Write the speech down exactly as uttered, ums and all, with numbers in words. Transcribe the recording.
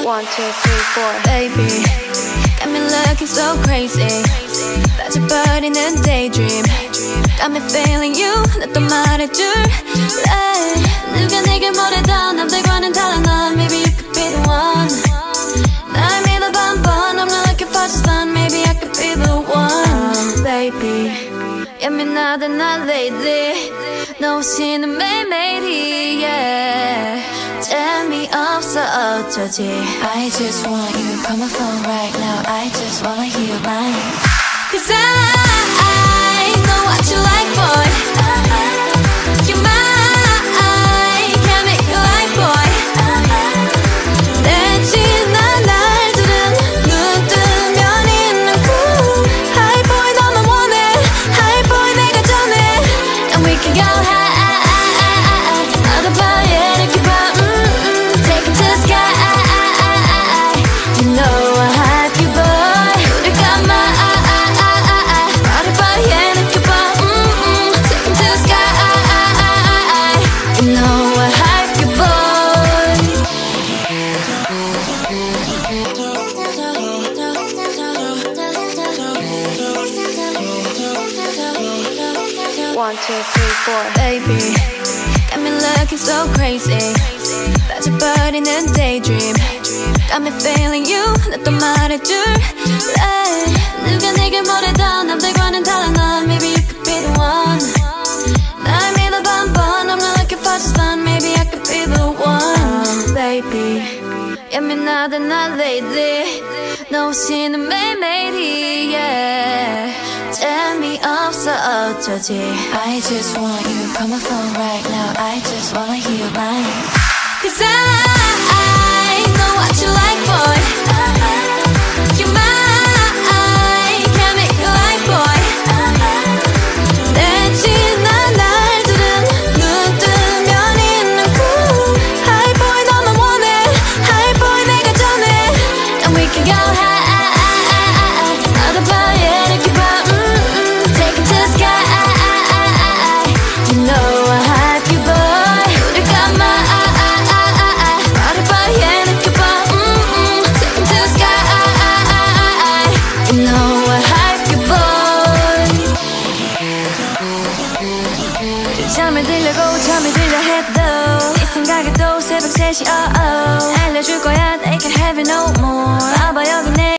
One, two, three, four. Baby, got me looking so crazy. 빠져버리는 daydream. Got me feeling you. 나 또 말해줄래. 누가 내게 뭐래도 남들과는 달라 넌. Maybe you could be the one. 날 믿어 반번. I'm not looking for just fun. Maybe I could be the one. Baby, 예민하다 나 lately. 너 없이는 매일매일이 yeah. 재미없어 어쩌지. I just want you. Call my phone right now. I just wanna hear your line. Cause I, I know what you like, boy. You're mine. Can't make you like, boy. 내 지난 날들은 눈 뜨면 있는 cool. 하입보이 너만 원해. 하입보이 내가 전해. And we can go high. 나도 봐 이렇게 봐. Take it to the sky. You know I hype you, boy. 우리 가만. 나도 봐 이렇게 봐. Take it to the sky. You know I hype you, boy. One, two, three, four. Baby, got me looking so crazy. 빠져버리는 daydream. Got me feeling you. 나 또 말해줄래. 누가 내게 뭐래도 남들과는 달라 넌. Maybe you could be the one. 날 믿어 반번. I'm not looking for just fun. Maybe I could be the one. Baby, 예민하다 나 lately. 너 없이는 매일매일이 yeah. 재미없어 어쩌지. I just want you. Call my phone right now. I just wanna hear your line. Cause I, I know what you like, boy. You're mine. Can't make you like, boy. 내 지난 날들은 눈 뜨면 있는 cool. 하입보이 너만 원해. 하입보이 내가 전해. And we can go high. 나도 봐 이렇게 봐. Take it to the sky. You know I hype you, boy. 우리 가만. 나도 봐 이렇게 봐. Take it to the sky. You know I hype you, boy. 잠을 들려고 잠을 들려 해도 네 생각에도 새벽 세 시 oh oh. 알려줄 거야 they can have it no more. 봐봐 여기 내